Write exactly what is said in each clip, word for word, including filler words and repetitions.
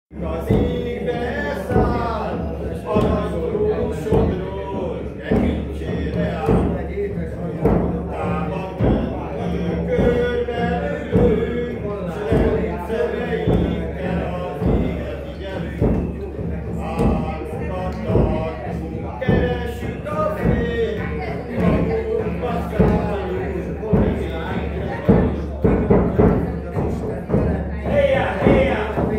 Az égbe száll, aranyoló sodról, tekintsére áll. Támad bennünk, körbe ülünk, s nem szemeinkkel az éget igyelünk. Árukat tartunk, keressük a fényt, magunkba szálljunk, hogy égre vagyunk. Héjjá, héjjá!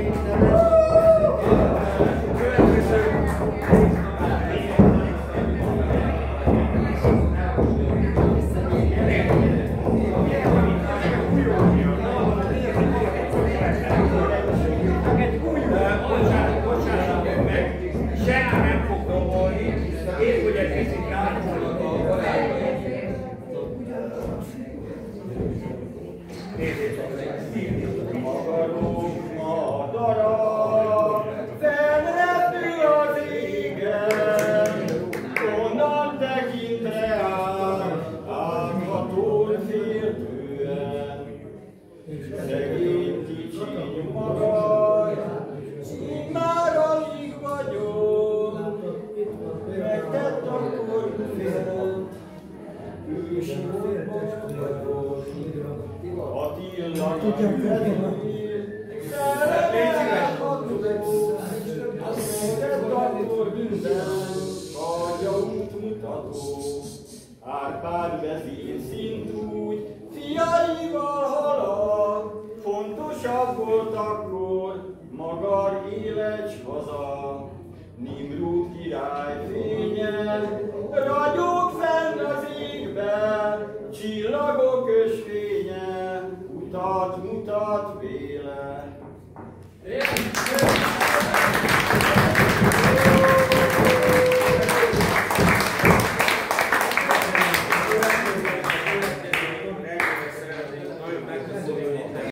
Magarunk madara, fennrepül az égen, onnan tekintre áll, ágatól féltően. Szegény kicsi magar, így már alig vagyok, megtett akkor fél, ősi vagyok. Attila felül, szerelem hatodó, tett akkor minden, hagyja útmutató, Árpád vezér szintú,